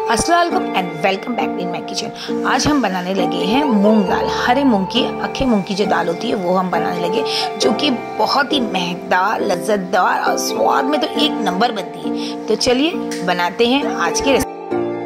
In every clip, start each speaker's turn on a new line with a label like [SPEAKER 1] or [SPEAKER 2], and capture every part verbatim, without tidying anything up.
[SPEAKER 1] अस्सलाम वालेकुम and welcome back in my kitchen. आज हम बनाने लगे हैं मूंग दाल। हरे मूंग की, अखे मूंग की जो दाल होती है वो हम बनाने लगे, जो कि बहुत ही महकदार, लज्जतदार और स्वाद में तो एक नंबर बनती है। तो चलिए बनाते हैं आज की रेसिपी।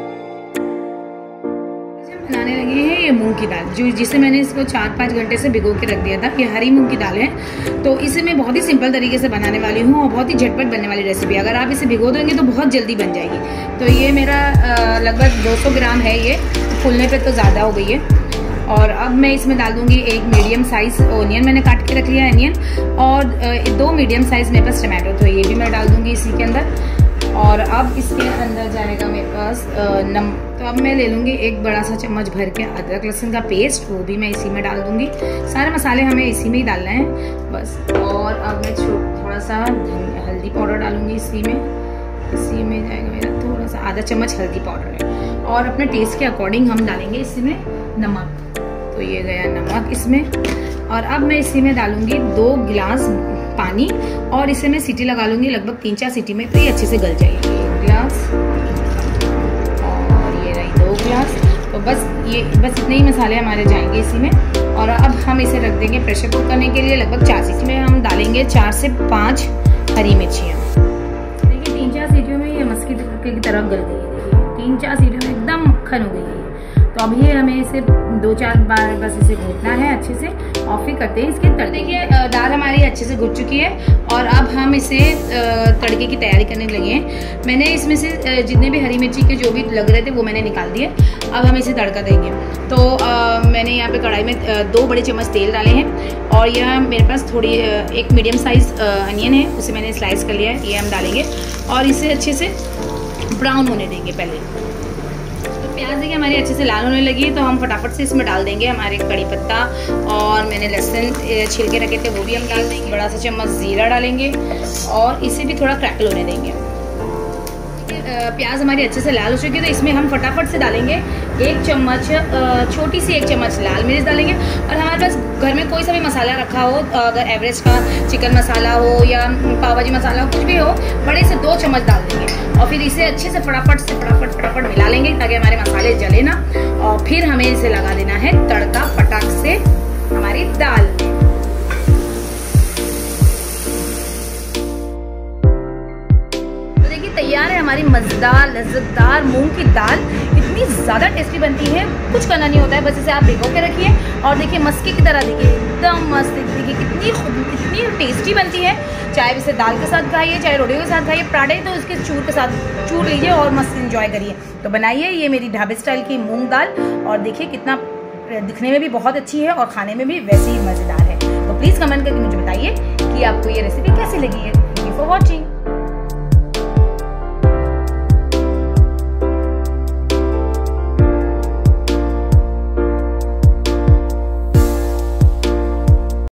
[SPEAKER 1] बनाने लगे हैं ये मूंग की दाल, जो जिसे मैंने इसको चार पाँच घंटे से भिगो के रख दिया था। ये हरी मूंग की दाल है, तो इसे मैं बहुत ही सिंपल तरीके से बनाने वाली हूँ और बहुत ही झटपट बनने वाली रेसिपी। अगर आप इसे भिगो देंगे तो बहुत जल्दी बन जाएगी। तो ये मेरा लगभग दो सौ ग्राम है, ये फूलने पे तो ज़्यादा हो गई है। और अब मैं इसमें डाल दूँगी एक मीडियम साइज़ ओनियन, मैंने काट के रख लिया है अनियन, और दो मीडियम साइज़ मेरे पास टमाटो, तो ये भी मैं डाल दूँगी इसी के अंदर। और अब इसके अंदर जाएगा मेरे पास नम तो अब मैं ले लूँगी एक बड़ा सा चम्मच भर के अदरक लहसुन का पेस्ट, वो भी मैं इसी में डाल दूँगी। सारे मसाले हमें इसी में ही डालना है बस। और अब मैं थोड़ा सा हल्दी पाउडर डालूँगी इसी में। इसी में जाएगा मेरा थोड़ा सा आधा चम्मच हल्दी पाउडर है। और अपने टेस्ट के अकॉर्डिंग हम डालेंगे इसी में नमक, तो ये गया नमक इसमें। और अब मैं इसी में डालूँगी दो गिलास पानी, और इसे मैं सीटी लगा लूँगी लगभग तीन चार सीटी में, तो ये अच्छे से गल जाएगी। एक गिलास और ये रही दो गिलास। तो बस ये बस इतने ही मसाले हमारे जाएंगे इसी में। और अब हम इसे रख देंगे प्रेशर कुक करने के लिए लगभग चार सीटी में। हम डालेंगे चार से पाँच हरी मिर्चियाँ। देखिए तीन चार सीटियों में ये मस्की की तरह गल गई है। देखिए तीन चार सीटियों में एकदम मक्खन हो गई है। तो अब ये हमें इसे दो चार बार बस इसे घोटना है अच्छे से, और फिर करते हैं इसके तड़के। देखिए दाल हमारी अच्छे से घुट चुकी है और अब हम इसे तड़के की तैयारी करने लगे हैं। मैंने इसमें से जितने भी हरी मिर्ची के जो भी लग रहे थे वो मैंने निकाल दिए। अब हम इसे तड़का देंगे। तो आ, मैंने यहाँ पे कढ़ाई में दो बड़े चम्मच तेल डाले हैं, और यह मेरे पास थोड़ी एक मीडियम साइज़ अनियन है, उसे मैंने स्लाइस कर लिया है, ये हम डालेंगे और इसे अच्छे से ब्राउन होने देंगे पहले। प्याज देखिए हमारी अच्छे से लाल होने लगी, तो हम फटाफट से इसमें डाल देंगे हमारे कड़ी पत्ता, और मैंने लहसुन छिल के रखे थे वो भी हम डाल देंगे। बड़ा सा चम्मच जीरा डालेंगे और इसे भी थोड़ा क्रैकल होने देंगे। प्याज हमारी अच्छे से लाल हो चुकी है, तो इसमें हम फटाफट से डालेंगे एक चम्मच, छोटी सी एक चम्मच लाल मिर्च डालेंगे। और हमारे पास घर में कोई सा भी मसाला रखा हो, अगर एवरेज का चिकन मसाला हो या पाव भाजी मसाला हो, कुछ भी हो, बड़े से दो चम्मच डाल देंगे। और फिर इसे अच्छे से फटाफट से फटाफट फटाफट मिला लेंगे ताकि हमारे मसाले जले ना। और फिर हमें इसे लगा देना है तड़का पटाख से हमारी दाल। तैयार है हमारी मज़ेदार लज्जतदार मूंग की दाल। इतनी ज़्यादा टेस्टी बनती है, कुछ करना नहीं होता है, बस इसे आप भिगो के रखिए और देखिए मस्के की तरह, देखिए एकदम मस्त, देखिए कितनी कितनी टेस्टी बनती है। चाहे इसे दाल के साथ खाइए, चाहे रोटियों के साथ खाइए, पराठे तो इसके चूर के साथ चूर लीजिए और मस्त इंजॉय करिए। तो बनाइए ये मेरी ढाबे स्टाइल की मूँग दाल, और देखिए कितना दिखने में भी बहुत अच्छी है और खाने में भी वैसे ही मज़ेदार है। तो प्लीज़ कमेंट करके मुझे बताइए कि आपको ये रेसिपी कैसी लगी है।